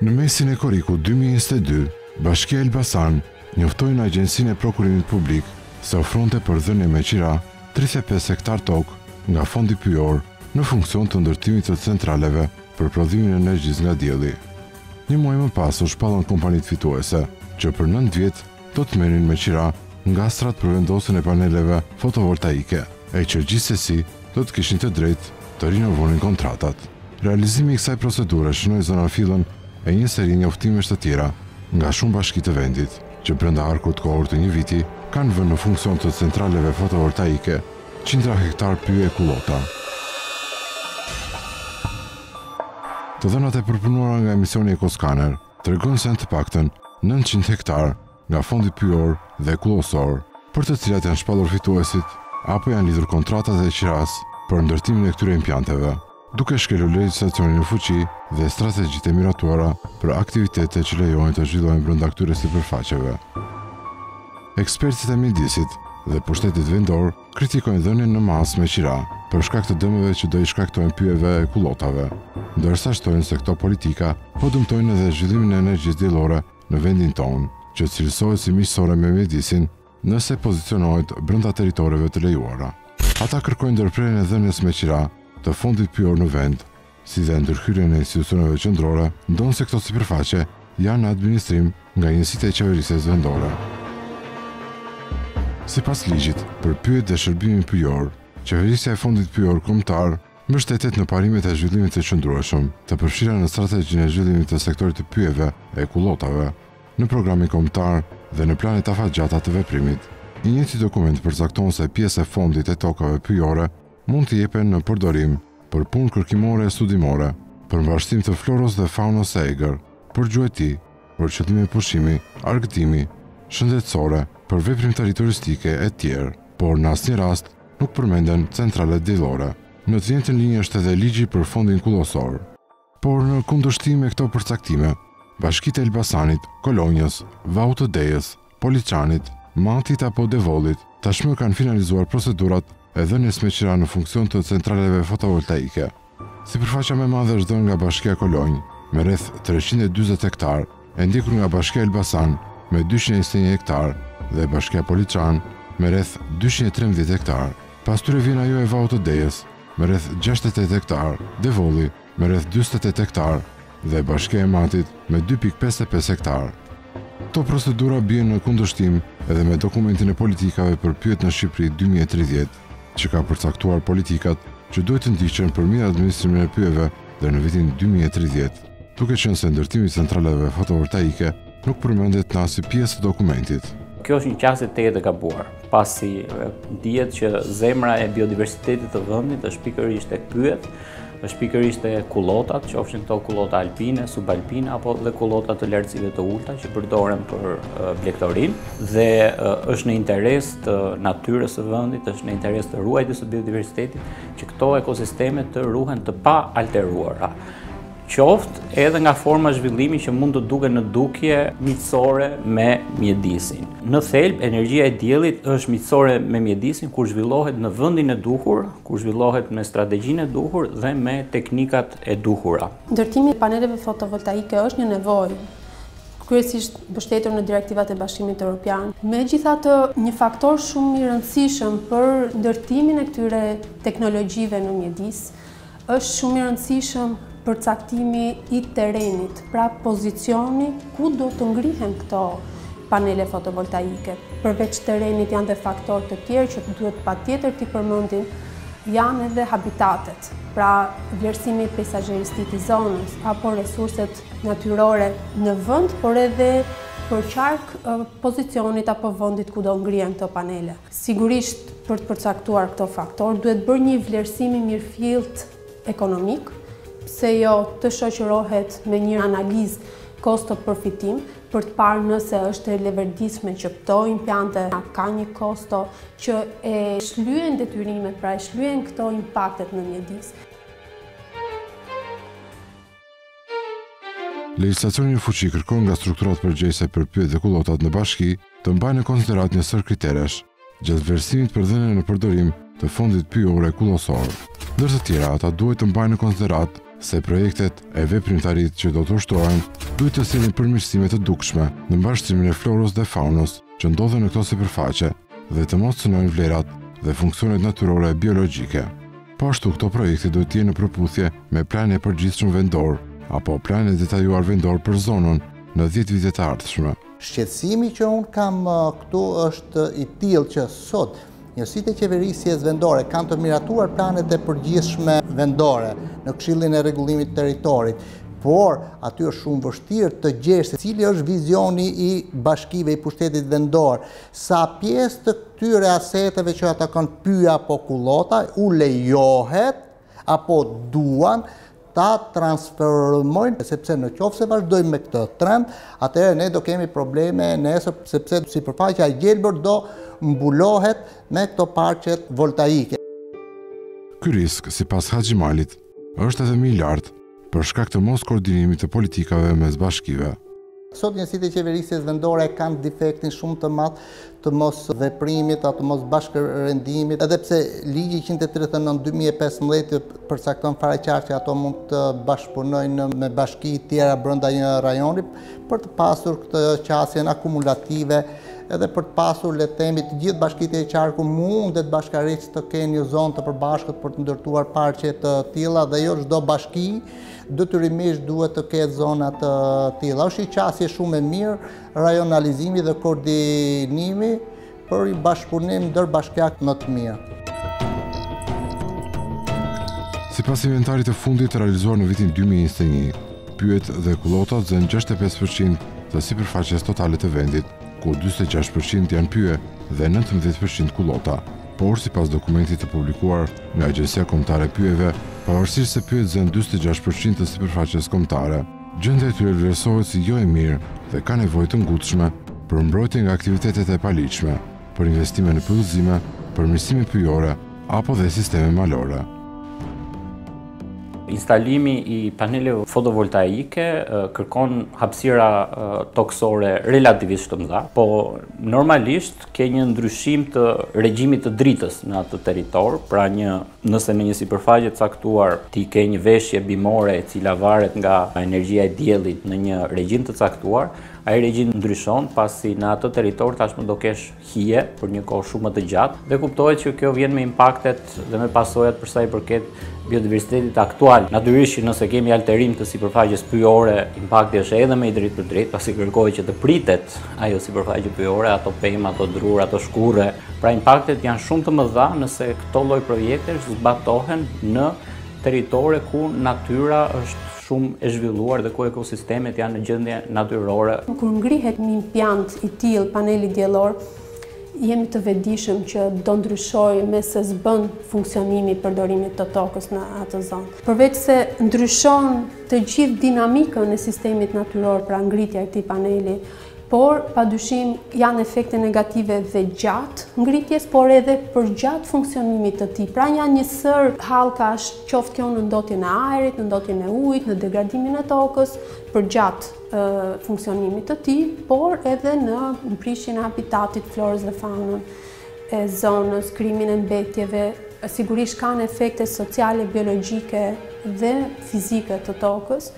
Në mesin e korrikut 2022, Bashkia Elbasan njoftoi në Agjencinë e Prokurimit Publik se ofronte për dhënie me qira 35 hektar tokë nga fondi pyjor në funksion të ndërtimit të centraleve për prodhimin e energjisë nga dielli. Një muaj më pas u shpallën kompanitë fituese, që për 9 vjet do të merrin me qira nga strat për vendosjen e paneleve fotovoltaike, e që gjithsesi do të kishin të drejtë të rinovonin kontratat. Realizimi i kësaj procedure shënoi zonafillën e një seri njoftimesh të tjera nga shumë bashki të vendit, që brenda arkut kohor të një viti kanë vënë në funksion të centraleve fotovoltaike qindra hektar pyje e kullota. Të dhënat e përpunuara nga emisioni Ecoskaner tregojnë se në të paktën 900 hektar nga fondi pyjor dhe kullosor, për të cilat janë shpallur fituesit apo janë lidhur kontratat e qiras për ndërtimin e këtyre implanteve, duke shkelur legjislacionin në fuqi dhe strategjitë e miratuara për aktivitete që lejojnë të zhvillohen brenda këtyre sipërfaqeve. Ekspertët e mjedisit dhe pushtetit vendor kritikojnë dhënien në masë me qira për shkak të dëmeve që do i shkaktojnë pyjeve e kullotave, ndërsa shtojnë se këto politika po dëmtojnë edhe zhvillimin e energjisë diellore në vendin tonë, që cilësohet si miqësore me mjedisin nëse pozicionohet brenda territoreve të lejuara. Ata kërkojnë ndërprerjen e dhënies me qira të fondit pyjor në vend, si dhe ndërhyrjen e institucioneve qendrore, ndonse këto sipërfaqe janë në administrim nga njësitë e qeverisjes vendore. Sipas ligjit për pyjet dhe shërbimin pyjor, qeverisja e fondit pyjor kombëtar mbështetet në parimet e zhvillimit të qëndrueshëm, të përfshira në strategjinë e zhvillimit të sektorit të pyjeve e kullotave, në programin kombëtar dhe në planet afatgjata të veprimit. I njëjti dokument përcakton se pjesë e fondit e tokave pyjore mund të jepen në përdorim për punë kërkimore e studimore, për mbashtim të floros dhe faunës së egër, për gjueti, për qëllime pushimi, argëtimi, shëndetësore, për veprimtari turistike e tjerë, por në asnjë rast nuk përmenden centralet diellore. Në të njëjtën linjë është edhe ligji për fondin kullosor. Por në kundërshtim me këto përcaktime, bashkitë e Elbasanit, Kolonjës, Vautë të Dejës, Poliçanit, Matit apo Devollit tashmë kanë finalizuar procedurat e dhënies me qira në funksion të centraleve fotovoltaike. Sipërfaqja më e madhe është dhënë nga Bashkia Kolonjë me rreth 340 hektar, e ndjekur nga Bashkia Elbasan me 221 hektar dhe Bashkia Poliçan me rreth 213 hektar. Pas tyre vjen ajo e Vautë të Dejës me rreth 68 hektar, Devolli me rreth 48 hektar dhe Bashkia e Matit me 2.55 hektar. Këto procedura bien në kundërshtim edhe me dokumentin e politikave për pyjet në Shqipëri 2030, që ka përcaktuar politikat që duhet të ndiqen për mirë administrimin e pyjeve dhe në vitin 2030, duke qenë se ndërtimi i centraleve fotovoltaike nuk përmendet në asnjë pjesë të dokumentit. Kjo është një qasje tejet e gabuar, pasi dihet që zemra e biodiversitetit të vendit është pikërisht tek pyjet, është pikërisht e kullotat, qofshin këto kullota alpine, subalpine apo dhe kullota të lartësive të ulta që përdoren për blegtorin, dhe është në interes të natyrës së vendit, është në interes të ruajtjes së biodiversitetit që këto ekosisteme të ruhen të pa alteruara. Qoftë edhe nga forma zhvillimi që mund të duken në dukje miqësore me mjedisin. Në thelb, energjia e diellit është miqësore me mjedisin kur zhvillohet në vendin e duhur, kur zhvillohet me strategjinë e duhur dhe me teknikat e duhura. Ndërtimi i paneleve fotovoltaike është një nevojë, kryesisht mbështetur në direktivat e Bashkimit Evropian. Megjithatë, një faktor shumë i rëndësishëm për ndërtimin e këtyre teknologjive në mjedis është shumë i rëndësishëm përcaktimi i terrenit, pra pozicioni ku do të ngrihen këto panele fotovoltaike. Përveç terrenit janë dhe faktorë të tjerë që duhet patjetër t'i përmendim, janë edhe habitatet, pra vlerësimi peizazheristik i zonës apo resurset natyrore në vend, por edhe për qark pozicionit apo vendit ku do ngrihen këto panele. Sigurisht, për të përcaktuar këto faktorë, duhet bërë një vlerësim i mirëfillt ekonomik, pse jo të shoqërohet me një analizë kosto-përfitim për të parë nëse është e leverdisme që këto implante ka një kosto që e shlyen detyrimet, pra e shlyen këto impaktet në mjedis. Legjislacioni në fuqi kërkon nga strukturat përgjegjëse për pyjet dhe kullotat në bashki të mbajnë në konsiderat një sër kriteresh gjatë vlerësimit për dhënien në përdorim të fondit pyjor e kullosor. Ndër të tjera, ata duhet të mbajnë në konsiderat se projektet e veprimtarit që do të ushtrohen duhet të sillin përmirësime të dukshme në mbështetrimin e florës dhe faunës që ndodhen në këto sipërfaqe dhe të mos cënojnë vlerat dhe funksionet natyrore e biologjike. Po ashtu këto projekte duhet të jenë në përputhje me planin e përgjithshëm vendor apo planin e detajuar vendor për zonën në 10 vitet të ardhshme. Shqetësimi që unë kam këtu është i tillë që sot njësitë e qeverisjes vendore kanë të miratuar planet e përgjithshme vendore në Këshillin e Rregullimit të Territorit, por aty është shumë vështirë të gjesh se cili është vizioni i bashkive i pushtetit vendor, sa pjesë të këtyre aseteve që ata kanë pyja apo kullota u lejohet apo duan ta transformojnë, sepse në qoftë se vazhdojmë me këtë trend, atëherë ne do kemi probleme nesër, sepse sipërfaqja e gjelbër do mbulohet me këto parqet voltaike. Ky risk, sipas Haxhimalit, është edhe më i lartë për shkak të mos koordinimit të politikave mes bashkive. Sot njësitë e qeverisjes vendore kanë defektin shumë të madh të mos veprimit, të mos bashkërendimit, edhe pse ligji 139/2015 përcakton fare qartë që ato mund të bashkëpunojnë me bashki tjera brenda një rajoni për të pasur këtë qasjen akumulative, edhe për të pasur le të themi të gjithë bashkitë e qarku mundet bashkërisht të kenë një zonë të përbashkët për të ndërtuar parqe të tilla dhe jo çdo bashki detyrimisht duhet të ketë zona të tilla. Është një qasje shumë e mirë, rajonalizimi dhe koordinimi për një bashkëpunim ndërbashkiak më të mirë. Sipas inventarit të fundit të realizuar në vitin 2021, pyet dhe kullotat zën 65% të sipërfaqes totale të vendit, ku 46% janë pyje dhe 19% kullota. Por, sipas dokumentit të publikuar nga Agjencia Kombëtare e Pyjeve, pavarësisht se pyjet zën 46% të sipërfaqes kombëtare, gjendja e tyre vlerësohet si jo e mirë dhe ka nevojë të ngutshme për mbrojtje nga aktivitetet e paligjshme, për investime në pyllëzime, përmirësime pyjore apo dhe sisteme malore. Instalimi i paneleve fotovoltaike kërkon hapësira toksore relativisht të mëdha, po normalisht ke një ndryshim të regjimit të dritës në atë territor, pra nëse në një sipërfaqe të caktuar ti ke një veshje bimore e cila varet nga energjia e diellit në një regjim të caktuar, ai regjim ndryshon pasi në atë territor tashmë do kesh hije për një kohë shumë më të gjatë dhe kuptohet që kjo vjen me impaktet dhe me pasojat për sa i përket biodiversitetit aktual. Natyrisht nëse kemi alterim të sipërfaqes pyjore, impakti është edhe më i drejtë për drejtë, pasi kërkohet që të pritet ajo sipërfaqe pyjore, ato pemë, ato drurë, ato shkurre. Pra impaktet janë shumë të mëdha nëse këto lloj projektesh zbatohen në territore ku natyra është shumë e zhvilluar dhe ku ekosistemet janë në gjendje natyrore. Kur ngrihet një impjant i tillë paneli diellor, jemi të vetëdijshëm që do ndryshojë me se s'bën funksionimi i përdorimit të tokës në atë zonë. Përveç se ndryshon të gjithë dinamikën e sistemit natyror pra ngritja e këtij paneli, por padyshim janë efekte negative dhe gjatë ngritjes, por edhe për gjatë funksionimit të tij. Pra janë një sër hallkash, qoftë kjo në ndotjen e ajrit, në ndotjen e ujit, në degradimin e tokës, për gjatë funksionimit të tij, por edhe në ndryshjen e habitatit, florës dhe faunës e zonës, krijimin e mbetjeve. Sigurisht kanë efekte sociale, biologjike dhe fizike të tokës.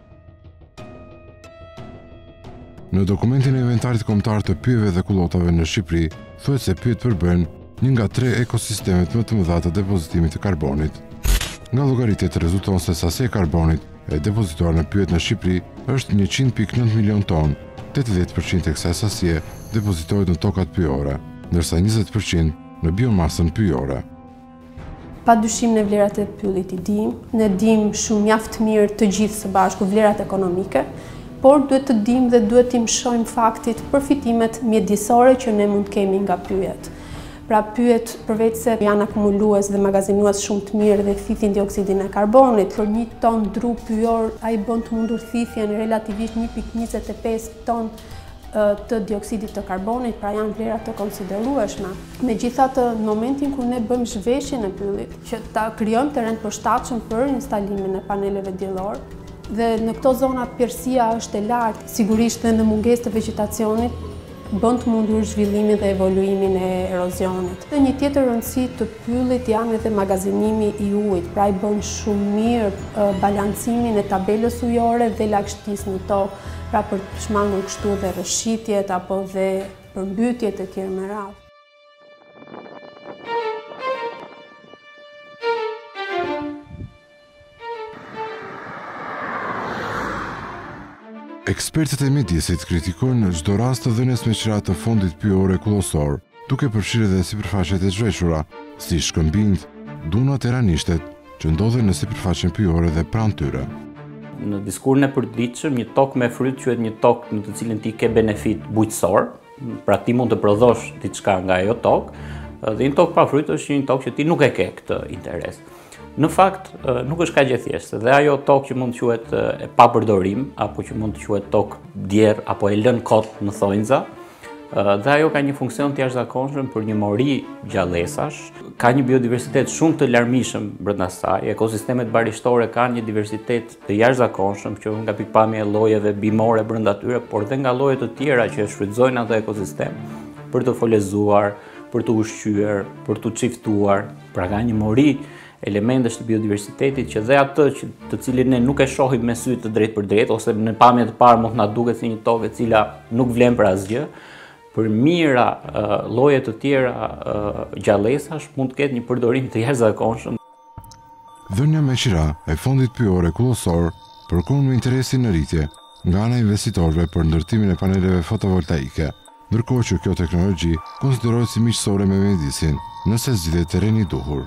Në dokumentin e inventarit kombëtar të pyjeve dhe kullotave në Shqipëri, thuhet se pyjet përbën një nga 3 ekosistemet më të mëdha të depozitimit të karbonit. Nga llogaritjet rezulton se sasia e karbonit e depozituar në pyjet në Shqipëri është 100.9 milion ton. 80% e kësaj sasie depozitohet në tokat pyjore, ndërsa 20% në biomasën pyjore. Padyshim në vlerat e pyllit i dim, ne dim shumë mjaft mirë të gjithë së bashku vlerat ekonomike, por duhet të dim dhe duhet të mshojmë faktit përfitimet mjedisore që ne mund kemi nga pyjet. Pra pyjet përveç se janë akumulues dhe magazinues shumë të mirë dhe thithin dioksidin e karbonit, për 1 ton dru pyjor ai bën të mundur thithjen relativisht 1.25 ton të dioksidit të karbonit, pra janë vlera të konsiderueshme. Megjithatë, në momentin kur ne bëjmë zhveshjen e pyllit, që ta krijojmë terren përshtatshëm për instalimin e paneleve diellor, dhe në këto zona pjerësia është e lartë, sigurisht dhe në mungesë të vegjetacionit, bën të mundur zhvillimin dhe evoluimin e erozionit. Dhe një tjetër rëndësi të pyllit janë edhe magazinimi i ujit, pra i bën shumë mirë balancimin e tabelës ujore dhe lagështisë në tokë, pra për të shmangur kështu dhe rrëshitjet apo dhe përmbytjet e tjerë me radhë. Ekspertët e mjedisit kritikojnë çdo rast të dhënies me qira të fondit pyjor kullosor, duke përfshirë edhe sipërfaqet e zhveshura, si shkëmbind, dunat e ranishtet, që ndodhen në sipërfaqen pyjore dhe pranë tyre. Në diskurin e përditshëm, një tokë me fryt quhet një tokë në të cilën ti ke benefit bujqësor, pra ti mund të prodhosh diçka nga ajo tokë, dhe një tokë pa fryt është një tokë që ti nuk e ke këtë interes. Në fakt, nuk është kaq e thjeshtë, dhe ajo tokë që mund të quhet e pa përdorim, apo që mund të quhet tokë djerë, apo e lën kot në thonjza, dhe ajo ka një funksion të jashtëzakonshëm për një mori gjallësash, ka një biodiversitet shumë të larmishëm brenda saj, ekosistemet barishtore kanë një diversitet të jashtëzakonshëm që nga pikpamja e llojeve bimore brenda tyre, por dhe nga lloje të tjera që shfrytëzojnë atë ekosistem për të folezuar, për të ushqyer, për të çiftuar, pra ka një mori elementesh të biodiversitetit që dhe atë të cilin ne nuk e shohim me sy të drejt për drejt, ose në pamje të parë mund të na duket si një tokë e cila nuk vlen për asgjë, për mira lloje të tjera gjallësash mund të ketë një përdorim të jashtëzakonshëm. Dhënia me qira e fondit pyjor kullosor përkon me interesin në rritje nga ana e investitorëve për ndërtimin e paneleve fotovoltaike, ndërkohë që kjo teknologji konsiderohet si miqësore me mjedisin nëse zgjidhet terreni i duhur.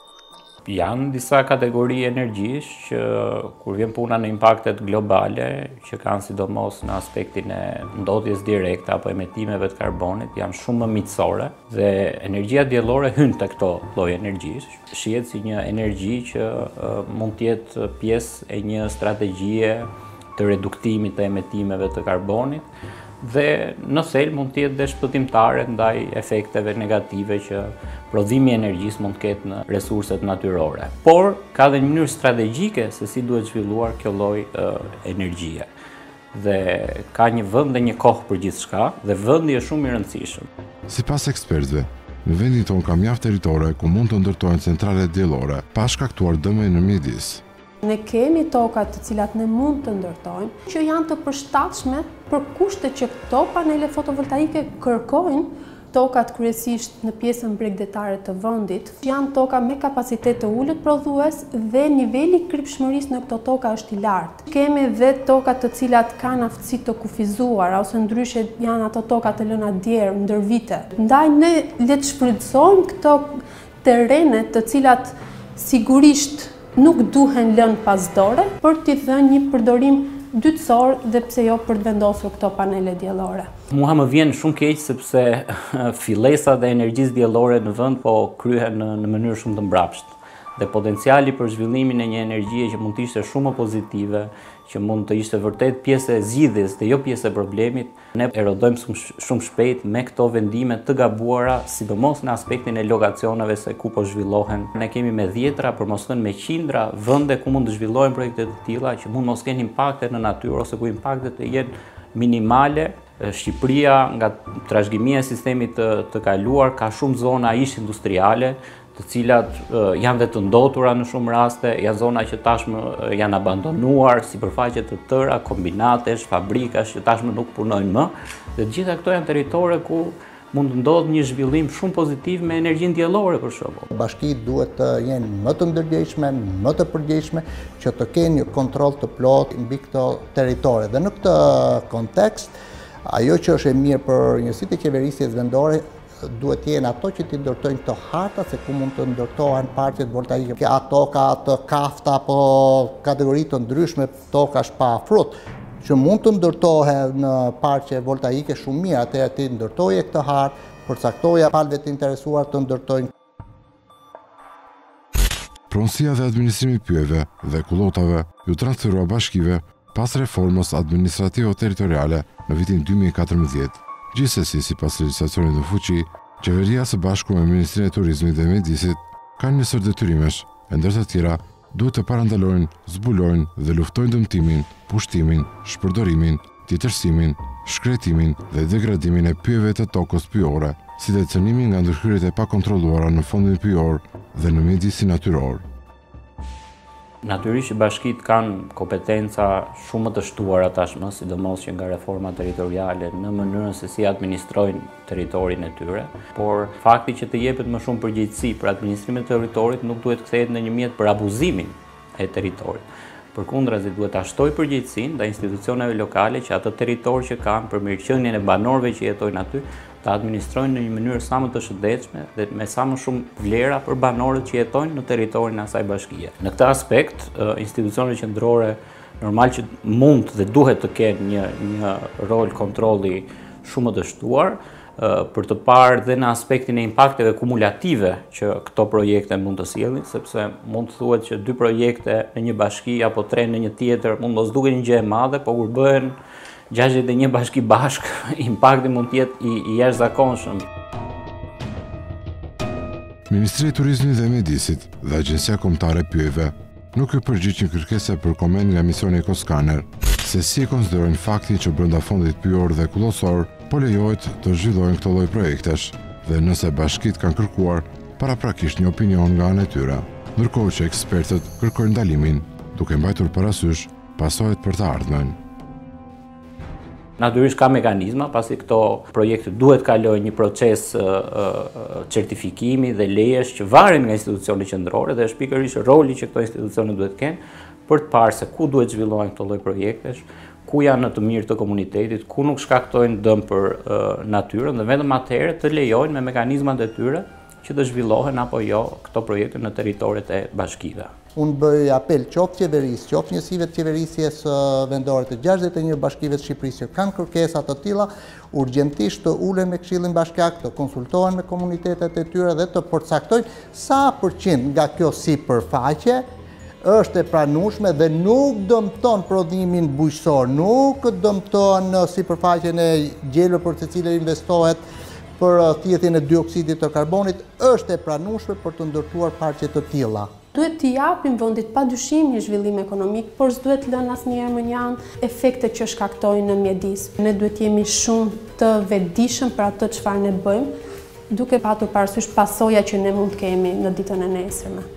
Janë disa kategori energjish që kur vjen puna në impaktet globale, që kanë sidomos në aspektin e ndodhjes direkte apo emetimeve të karbonit, janë shumë më miqësore dhe energjia diellore hyn te këto lloje energjish. Shihet si një energji që mund të jetë pjesë e një strategjie të reduktimit të emetimeve të karbonit dhe në thelb mund të jetë dhe shpëtimtare ndaj efekteve negative që prodhimi i energjisë mund të ketë në resurset natyrore. Por ka dhe një mënyrë strategjike se si duhet zhvilluar kjo lloj energjie. Dhe ka një vend dhe një kohë për gjithçka dhe vendi është shumë i rëndësishëm. Sipas ekspertëve, në vendin tonë ka mjaft territore ku mund të ndërtohen centrale diellore pa shkaktuar dëme në mjedis. Ne kemi tokat të cilat ne mund të ndërtojmë, që janë të përshtatshme për kushtet që këto panele fotovoltaike kërkojnë, tokat kryesisht në pjesën bregdetare të vendit, janë toka me kapacitet të ulët prodhues dhe niveli kripshmërisë në këto toka është i lartë. Kemi dhe tokat të cilat kanë aftësi të kufizuar, ose ndryshe janë ato tokat të lëna djerë ndër vite. Ndaj ne le të shfrytëzojmë këto terrene të cilat sigurisht nuk duhen lënë pasdore për t'i dhënë një përdorim dytësor dhe pse jo për të vendosur këto panele diellore. Mua më vjen shumë keq sepse fillesat e energjisë diellore në vend po kryhen në mënyrë shumë të mbrapshtë. Dhe potenciali për zhvillimin e një energjie që mund të ishte shumë më pozitive, që mund të ishte vërtet pjesë e zgjidhjes dhe jo pjesë e problemit, ne erodojmë shumë shpejt me këto vendime të gabuara, sidomos në aspektin e lokacioneve se ku po zhvillohen. Ne kemi me dhjetra, për mos thënë me qindra vende ku mund të zhvillohen projekte të tilla që mund mos kenë impakte në natyrë ose ku impaktet jenë minimale. Shqipëria, nga trashëgimia e sistemit të kaluar, ka shumë zona ish industriale, të cilat janë dhe të ndotura në shumë raste, janë zona që tashmë janë abandonuar, sipërfaqe të tëra, kombinatesh, fabrikash që tashmë nuk punojnë më, dhe gjitha këto janë territore ku mund të ndodhë një zhvillim shumë pozitiv me energjinë diellore për shembull. Bashkitë duhet të jenë më të ndërgjegjshme, më të përgjegjshme, që të kenë një kontroll të plotë mbi këto territore. Dhe në këtë kontekst, ajo që është e mirë për njësitë e qeverisjes vendore duhet të jenë ato që t'i ndërtojnë këto harta se ku mund të ndërtohen parqet voltaike. Ato ka të kafta apo kategori të ndryshme tokash pa frut, që mund të ndërtohen në parqe voltaike shumë mirë, atëherë ti ndërtoje këtë hartë, përcaktoja palëve të interesuar të ndërtojnë. Pronësia dhe administrimi pyjeve dhe kullotave ju transferua bashkive pas reformës administrativo-territoriale në vitin 2014. Gjithsesi, sipas legjislacionit në fuqi, qeveria së bashku me Ministrinë e Turizmit dhe Mjedisit kanë njësër detyrimesh, e ndër të tjera duhet të parandalojnë, zbulojnë dhe luftojnë dëmtimin, pushtimin, shpërdorimin, tjetërsimin, shkretimin dhe degradimin e pyjeve të tokës pyjore, si dhe cënimin nga ndërhyrjet e pakontrolluara në fondin pyjor dhe në mjedisin natyror. Natyrisht që bashkitë kanë kompetenca shumë të shtuara tashmë, sidomos që nga reforma territoriale në mënyrën se si administrojnë territorin e tyre, por fakti që të jepet më shumë përgjegjësi për administrimin e territorit nuk duhet kthehet në një mjet për abuzimin e territorit. Përkundrazi duhet ta shtojë përgjegjësinë ndaj institucioneve lokale që atë territor që kanë për mirëqenien e banorëve që jetojnë aty ta administrojnë në një mënyrë sa më të shëndetshme dhe me sa më shumë vlera për banorët që jetojnë në territorin e asaj bashkie. Në këtë aspekt, institucionet qendrore normal që mund dhe duhet të kenë një rol kontrolli shumë të shtuar për të parë dhe në aspektin e impakteve kumulative që këto projekte mund të sjellin, sepse mund të thuhet që 2 projekte në një bashki apo 3 në një tjetër mund mos duken një gjë e madhe, por kur bëhen 61 bashki bashk, impakti mund të jetë i jashtëzakonshëm. Ministria e Turizmit dhe Mjedisit dhe Agjencia Kombëtare e Pyjeve nuk i përgjigj një kërkese për koment nga misioni Ekoskaner se si e konsiderojnë faktin që brenda fondit pyjor dhe kullosor po lejohet të zhvillojnë këto lloj projektesh dhe nëse bashkitë kanë kërkuar paraprakisht një opinion nga ana e tyre, ndërkohë që ekspertët kërkojnë ndalimin, duke mbajtur parasysh pasojat për të ardhmen. Natyrisht ka mekanizma, pasi këto projekte duhet kalojnë një proces certifikimi dhe lejesh që varen nga institucionet qendrore dhe është pikërisht roli që këto institucione duhet kenë për të parë se ku duhet zhvillohen këto lloj projektesh, ku janë në të mirë të komunitetit, ku nuk shkaktojnë dëm për natyrën dhe vetëm atëherë të lejojnë me mekanizmat e tyre që të zhvillohen apo jo këto projekte në territoret e bashkive. Unë bëj apel qoftë qeverisë, qoftë njësive të qeverisjes vendore të 61 bashkive të Shqipërisë që kanë kërkesa të tilla, urgjentisht të ulen me Këshillin Bashkiak, të konsultohen me komunitetet e tyre dhe të përcaktojnë sa përqind nga kjo sipërfaqe është e pranueshme dhe nuk dëmton prodhimin bujqësor, nuk dëmton sipërfaqen e gjelbër për të cilën investohet për thjetjen e dioksidit të karbonit, është e pranueshme për të ndërtuar parqe të tilla. Duhet t'i japim vendit padyshim një zhvillim ekonomik, por s'duhet lënë asnjëherë më njanë efektet që shkaktojnë në mjedis. Ne duhet jemi shumë të vetëdijshëm për atë çfarë ne bëjmë, duke patur parasysh pasojat që ne mund të kemi në ditën e nesërme.